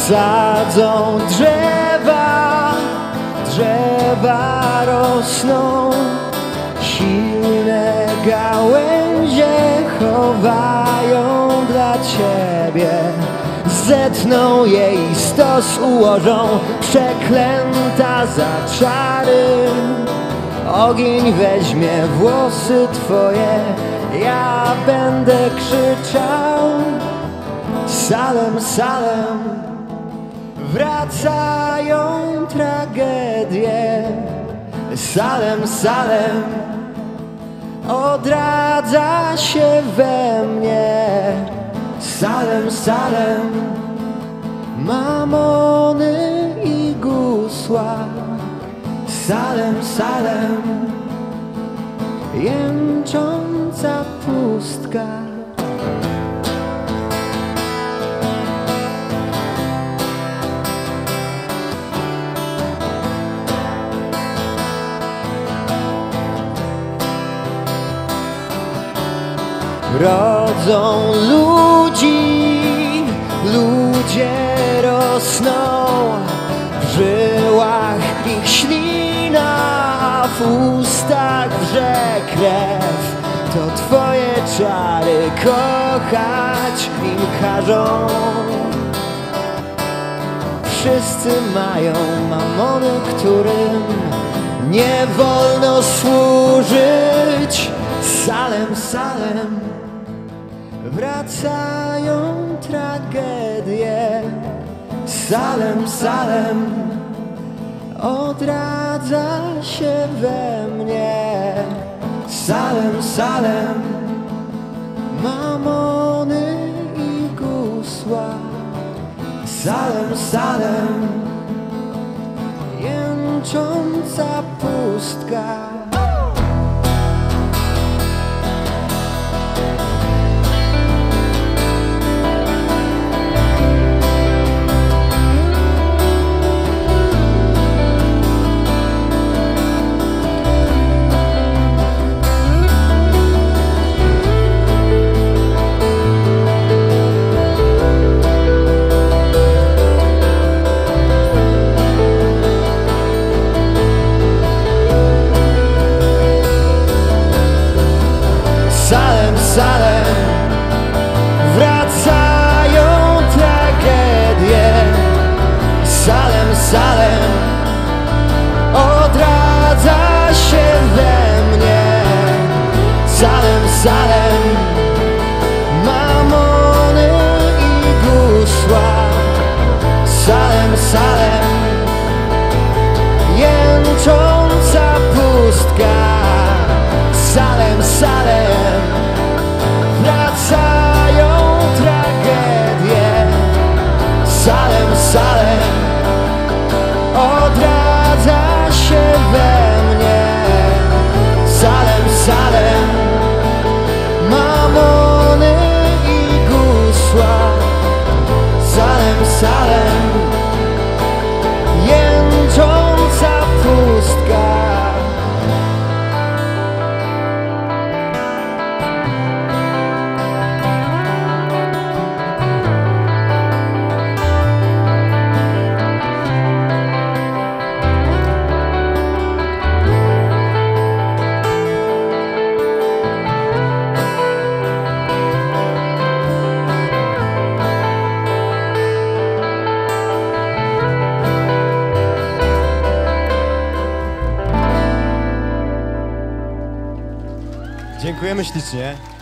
Sadzą drzewa, drzewa rosną, silne gałęzie chowają dla Ciebie. Zetną je i stos ułożą, przeklęta za czary. Ogień weźmie włosy Twoje, ja będę krzyczał. Salem, Salem, wracają tragedie. Salem, Salem, odradza się we mnie. Salem, Salem, mamony i gusła. Salem, Salem, jęcząca pustka. Rodzą ludzi, ludzie rosną, w żyłach ich ślina, a w ustach wrze krew. To Twoje czary kochać im każą. Wszyscy mają mamony, którym nie wolno służyć. Salem, Salem, wracają tragedie. Salem, Salem, odradza się we mnie. Salem, Salem, mamony i gusła. Salem, Salem, jęcząca pustka. Salem, Salem, wracają tragedie. Salem, Salem, odradza się we mnie. Salem, Salem, mamony i gusła. Salem, Salem, jęcząca pustka. Salem, Salem, wracają tragedie. Salem, Salem, odradza się we mnie. Salem, Salem, mamony i gusła. Salem, Salem, jęcząca pustka. Dziękujemy ślicznie.